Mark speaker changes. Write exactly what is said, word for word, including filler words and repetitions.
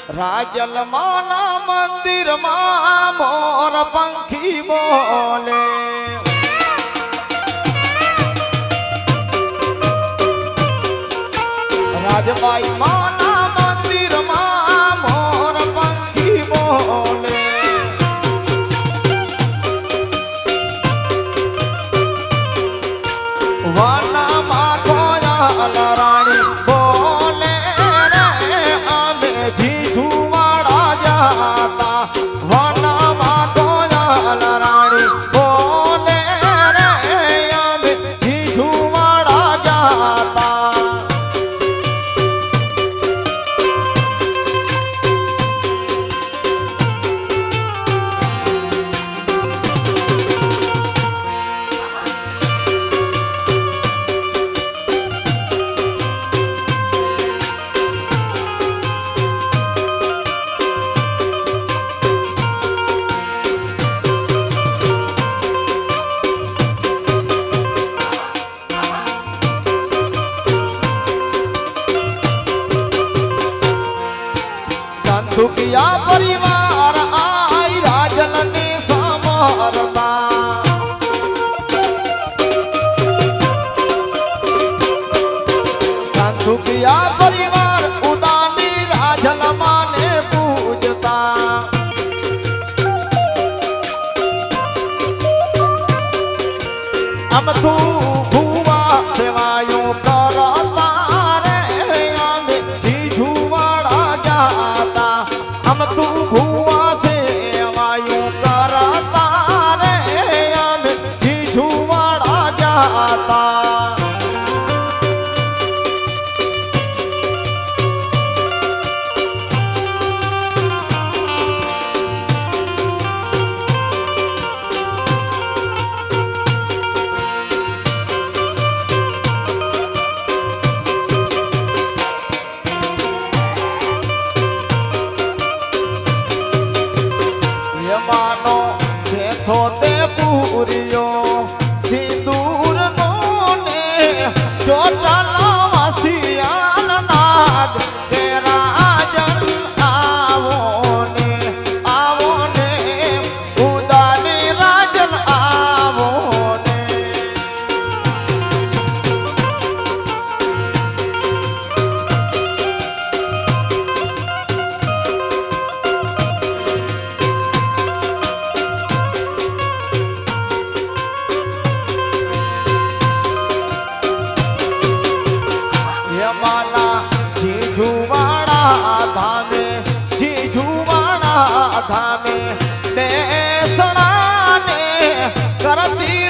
Speaker 1: રાજલ માના મંદિર માં મોર પંખી બોલે રાજબાઈ માના મંદિર માં મોર પંખી બોલે વાના માં કોયલ રાણી બોલે રે અમે જીજુવાડા જાતા વાના માં કોયલ રાણી બોલે રે અમે જીજુવાડા જાતા दुखिया परिवार आई राजल ने समरता दुखिया परिवार उदानी राजल माने पूजता हम तू भुआ सेवायों करता रे हमें जीजुवाड़ा जाता हम तू भुआ से वायु करता रे हम जीजुवाड़ा जाता मानो से थोते पूरियो सिंदूर नोने चोटला वसियान नाग तेरा जन आवो ने आवो ने उदानी राजन आवो ने माना जीजुवाड़ा धामे जीजुवाड़ा धामे बेसणा ने करती